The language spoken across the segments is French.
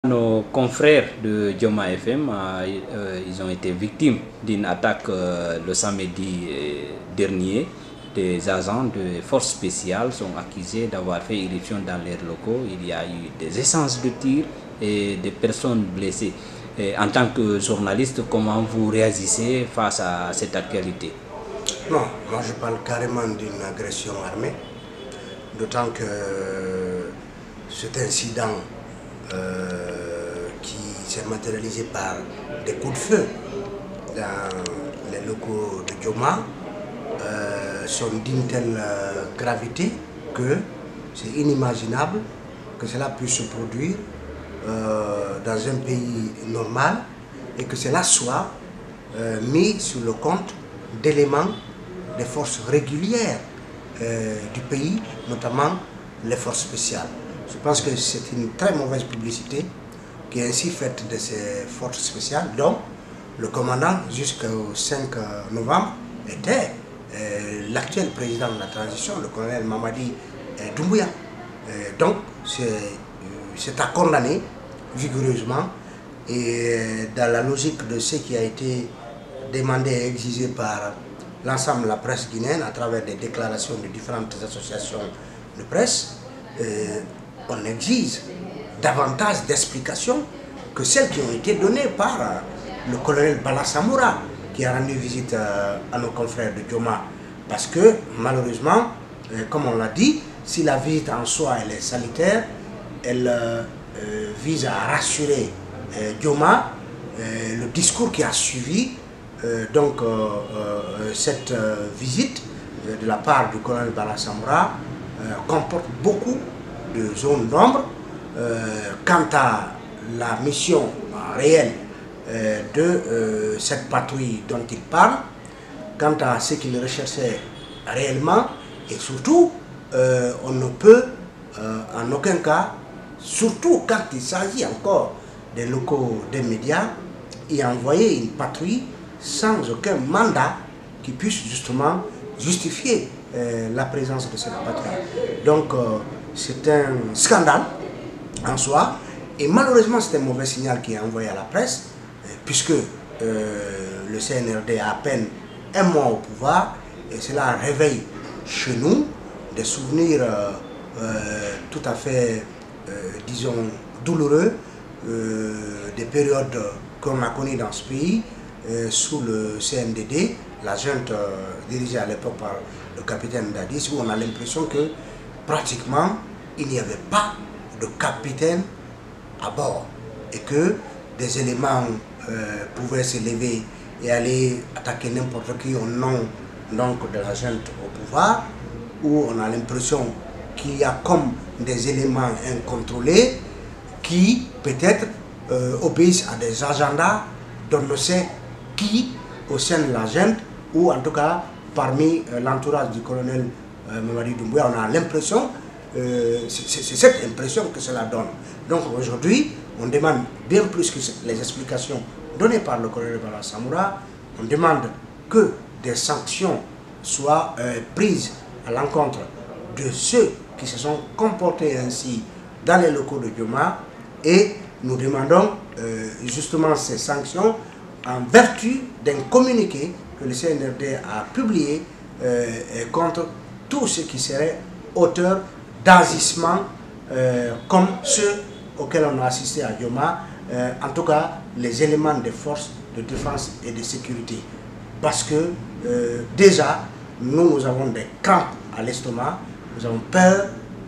Nos confrères de Dioma FM, ils ont été victimes d'une attaque le samedi dernier. Des agents de forces spéciales sont accusés d'avoir fait irruption dans leurs locaux. Il y a eu des essences de tir et des personnes blessées. Et en tant que journaliste, comment vous réagissez face à cette actualité? Non, moi je parle carrément d'une agression armée, d'autant que cet incident qui s'est matérialisé par des coups de feu dans les locaux de Dioma sont d'une telle gravité que c'est inimaginable que cela puisse se produire dans un pays normal et que cela soit mis sur le compte d'éléments des forces régulières du pays, notamment les forces spéciales. Je pense que c'est une très mauvaise publicité qui est ainsi faite de ces forces spéciales, dont le commandant jusqu'au 5 novembre était l'actuel président de la transition, le colonel Mamadi Doumbouya. Donc c'est à condamner vigoureusement et dans la logique de ce qui a été demandé et exigé par l'ensemble de la presse guinéenne à travers des déclarations de différentes associations de presse. On exige davantage d'explications que celles qui ont été données par le colonel Bala Samoura qui a rendu visite à nos confrères de Dioma. Parce que malheureusement, comme on l'a dit, si la visite en soi elle est sanitaire, elle vise à rassurer Dioma. Le discours qui a suivi cette visite de la part du colonel Bala Samoura comporte beaucoup de zones d'ombre. Quant à la mission réelle de cette patrouille dont il parle, quant à ce qu'il recherchait réellement, et surtout, on ne peut en aucun cas, surtout quand il s'agit encore des locaux des médias, y envoyer une patrouille sans aucun mandat qui puisse justement justifier la présence de cette patrouille. Donc c'est un scandale en soi, et malheureusement c'est un mauvais signal qui est envoyé à la presse, puisque le CNRD a à peine un mois au pouvoir, et cela réveille chez nous des souvenirs tout à fait, disons, douloureux, des périodes qu'on a connues dans ce pays, sous le CNDD, la junte dirigée à l'époque par le capitaine Dadis, où on a l'impression que pratiquement il n'y avait pas de capitaine à bord et que des éléments pouvaient se lever et aller attaquer n'importe qui au nom donc de la junte au pouvoir, où on a l'impression qu'il y a comme des éléments incontrôlés qui peut-être obéissent à des agendas dont on ne sait qui au sein de la junte, ou en tout cas parmi l'entourage du colonel Mamadi Doumbouya. On a l'impression, c'est cette impression que cela donne. Donc aujourd'hui, on demande bien plus que les explications données par le colonel Bala Samoura. On demande que des sanctions soient prises à l'encontre de ceux qui se sont comportés ainsi dans les locaux de Dioma, et nous demandons justement ces sanctions en vertu d'un communiqué que le CNRD a publié contre tout ce qui serait auteur d'agissement comme ceux auxquels on a assisté à Dioma, en tout cas les éléments des forces de défense et de sécurité. Parce que déjà, nous avons des crampes à l'estomac, nous avons peur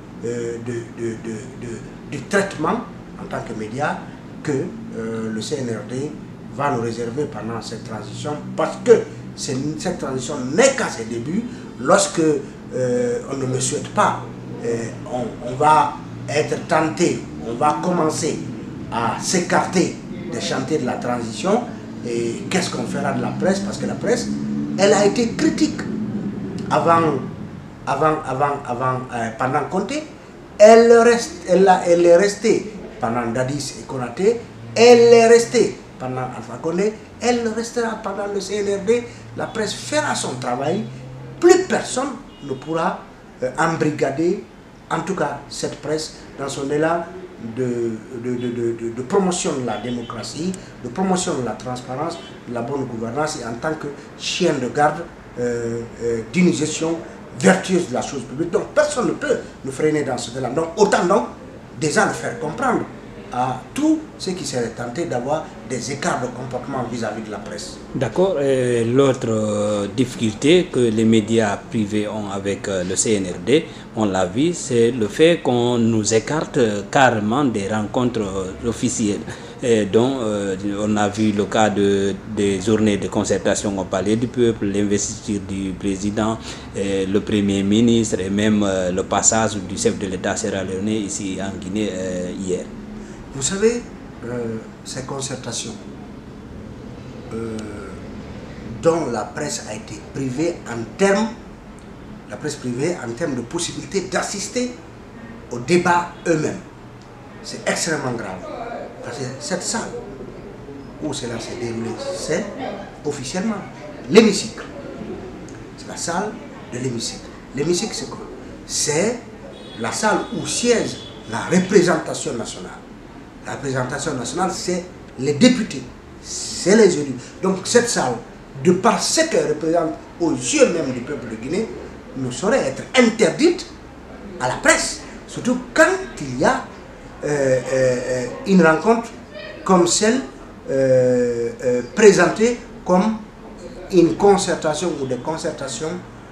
du traitement en tant que média que le CNRD va nous réserver pendant cette transition, parce que cette transition n'est qu'à ses débuts. Lorsque on ne le souhaite pas, on va être tenté, on va commencer à s'écarter des chantiers de la transition. Et qu'est-ce qu'on fera de la presse? Parce que la presse, elle a été critique pendant Conté, elle est restée pendant Dadis et Konaté, elle est restée pendant Alpha Condé, elle restera pendant le CNRD. La presse fera son travail, plus personne ne pourra embrigader, en tout cas cette presse, dans son élan de promotion de la démocratie, de promotion de la transparence, de la bonne gouvernance et en tant que chien de garde d'une gestion vertueuse de la chose publique. Donc personne ne peut nous freiner dans ce cas-là. Donc autant donc déjà le faire comprendre à tous ceux qui seraient tentés d'avoir des écarts de comportement vis-à-vis de la presse. D'accord. L'autre difficulté que les médias privés ont avec le CNRD, on l'a vu, c'est le fait qu'on nous écarte carrément des rencontres officielles. Donc, on a vu le cas des journées de concertation au Palais du Peuple, l'investiture du président, le Premier ministre et même le passage du chef de l'État sierra-léonais ici en Guinée hier. Vous savez, ces concertations dont la presse a été privée en termes de possibilité d'assister aux débats eux-mêmes, c'est extrêmement grave. Parce que cette salle où cela s'est déroulé, c'est officiellement l'hémicycle. C'est la salle de l'hémicycle. L'hémicycle, c'est quoi? C'est la salle où siège la représentation nationale. La représentation nationale, c'est les députés, c'est les élus. Donc cette salle, de par ce qu'elle représente aux yeux même du peuple de Guinée, ne saurait être interdite à la presse. Surtout quand il y a une rencontre comme celle présentée comme une concertation ou des concertations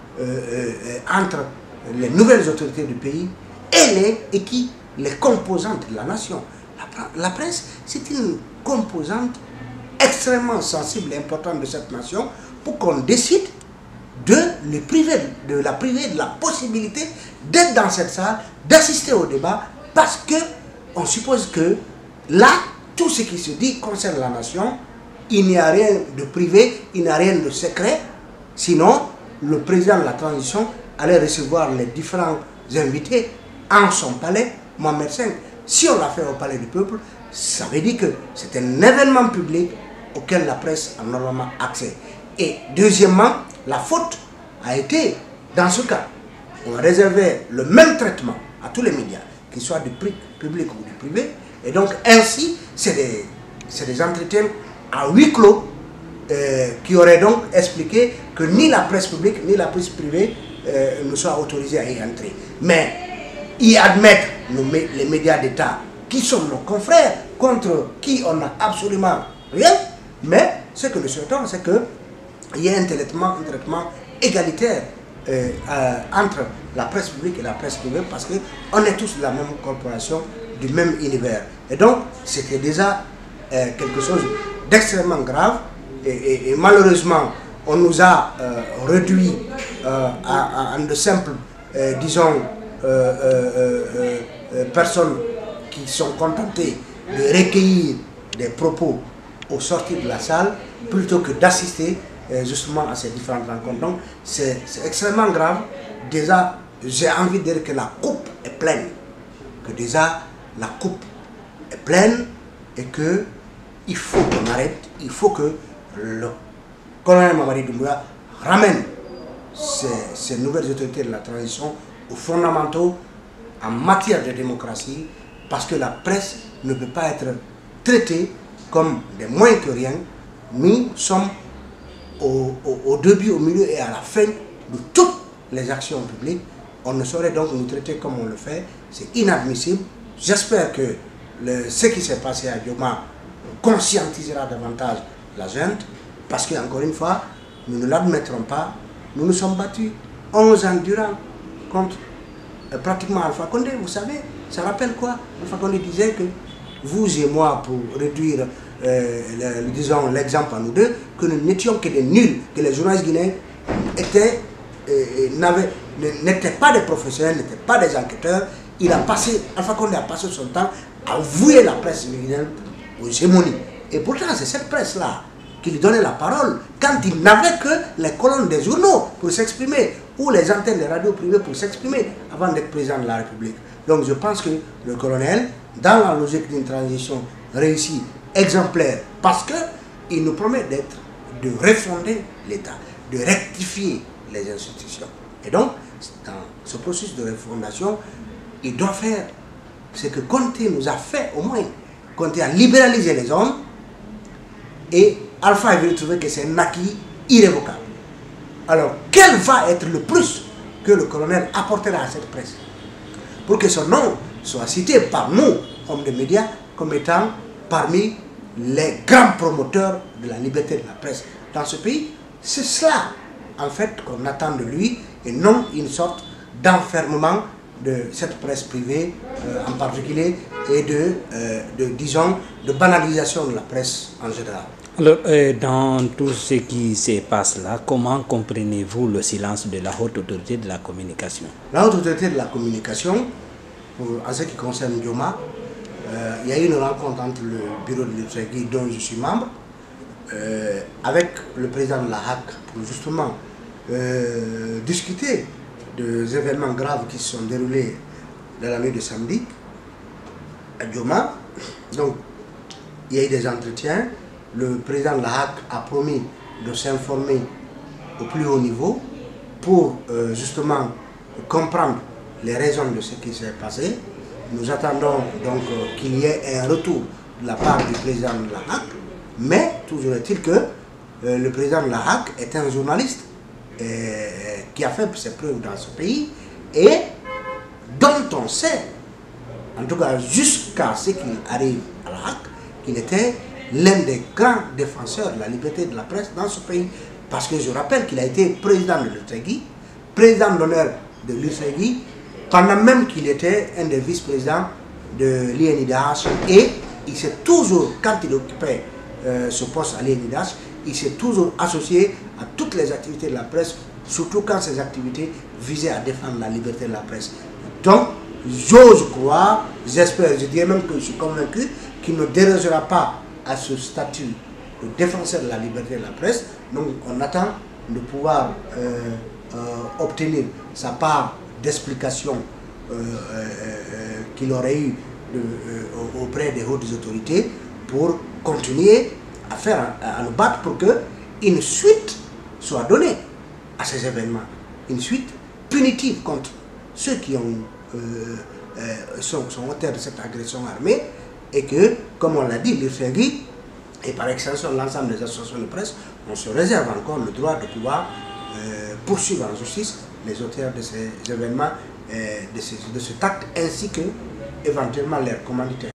entre les nouvelles autorités du pays et les composantes de la nation. La presse, c'est une composante extrêmement sensible et importante de cette nation pour qu'on décide de la priver de la possibilité d'être dans cette salle, d'assister au débat, parce que on suppose que là, tout ce qui se dit concerne la nation, il n'y a rien de privé, il n'y a rien de secret, sinon le président de la transition allait recevoir les différents invités en son palais, Mohamed V. Si on l'a fait au Palais du Peuple, ça veut dire que c'est un événement public auquel la presse a normalement accès. Et deuxièmement, la faute a été, dans ce cas, on réservait le même traitement à tous les médias, qu'ils soient du public ou du privé, et donc ainsi, c'est des entretiens à huis clos qui auraient donc expliqué que ni la presse publique ni la presse privée ne soient autorisées à y entrer. Mais y admettre les médias d'État qui sont nos confrères, contre qui on n'a absolument rien, mais ce que nous souhaitons, c'est qu'il y ait un traitement égalitaire entre la presse publique et la presse privée, parce qu'on est tous de la même corporation, du même univers. Et donc, c'était déjà quelque chose d'extrêmement grave, et malheureusement, on nous a réduit à de simples, disons, personnes qui sont contentées de recueillir des propos au sortir de la salle, plutôt que d'assister justement à ces différentes rencontres. Donc c'est extrêmement grave. Déjà, j'ai envie de dire que la coupe est pleine. Que déjà, la coupe est pleine et qu'il faut qu'on arrête. Il faut que le colonel Mamadi Doumbouya ramène ces nouvelles autorités de la transition aux fondamentaux en matière de démocratie, parce que la presse ne peut pas être traitée comme des moins que rien. Nous sommes au début, au milieu et à la fin de toutes les actions publiques. On ne saurait donc nous traiter comme on le fait. C'est inadmissible. J'espère que ce qui s'est passé à Dioma conscientisera davantage la junte, parce qu'encore une fois, nous ne l'admettrons pas. Nous nous sommes battus 11 ans durant contre pratiquement Alpha Condé. Vous savez, ça rappelle quoi? Alpha Condé disait que vous et moi, pour réduire disons l'exemple à nous deux, que nous n'étions que des nuls, que les journalistes guinéens n'étaient pas des professionnels, n'étaient pas des enquêteurs. Alpha Condé a passé son temps à vouer la presse guinéenne aux hégémonies. Et pourtant, c'est cette presse-là qui lui donnait la parole quand il n'avait que les colonnes des journaux pour s'exprimer, ou les antennes des radios privées pour s'exprimer avant d'être président de la République. Donc je pense que le colonel, dans la logique d'une transition réussie, exemplaire, parce qu'il nous promet de refonder l'État, de rectifier les institutions. Et donc, dans ce processus de refondation, il doit faire c'est que Conté nous a fait au moins, Conté a libéralisé les zones et Alpha est venu trouver que c'est un acquis irrévocable. Alors, quel va être le plus que le colonel apportera à cette presse pour que son nom soit cité par nous, hommes de médias, comme étant parmi les grands promoteurs de la liberté de la presse dans ce pays? C'est cela, en fait, qu'on attend de lui et non une sorte d'enfermement de cette presse privée en particulier et disons, de banalisation de la presse en général. Alors, dans tout ce qui se passe là, comment comprenez-vous le silence de la haute autorité de la communication? La haute autorité de la communication, en ce qui concerne Dioma, il y a eu une rencontre entre le bureau de l'Utrégui, dont je suis membre, avec le président de la HAC pour justement discuter des événements graves qui se sont déroulés dans la nuit de samedi à Dioma. Donc, il y a eu des entretiens. Le président de la HAC a promis de s'informer au plus haut niveau pour justement comprendre les raisons de ce qui s'est passé. Nous attendons donc qu'il y ait un retour de la part du président de la HAC, mais toujours est-il que le président de la HAC est un journaliste qui a fait ses preuves dans ce pays et dont on sait, en tout cas jusqu'à ce qu'il arrive à la HAC, qu'il était l'un des grands défenseurs de la liberté de la presse dans ce pays. Parce que je rappelle qu'il a été président de l'Utrégui, président d'honneur de l'Utrégui, pendant même qu'il était un des vice-présidents de l'INIDH. Et il s'est toujours, quand il occupait ce poste à l'INIDH, il s'est toujours associé à toutes les activités de la presse, surtout quand ces activités visaient à défendre la liberté de la presse. Donc, j'ose croire, j'espère, je dirais même que je suis convaincu qu'il ne dérogera pas à ce statut de défenseur de la liberté de la presse. Donc on attend de pouvoir obtenir sa part d'explication qu'il aurait eu auprès des hautes autorités pour continuer à nous battre pour qu'une suite soit donnée à ces événements. Une suite punitive contre ceux qui sont auteurs de cette agression armée. Et que, comme on l'a dit, l'Utrégui et par extension l'ensemble des associations de presse, on se réserve encore le droit de pouvoir poursuivre en justice les auteurs de ces événements, de cet acte, ainsi que éventuellement leurs commanditaires.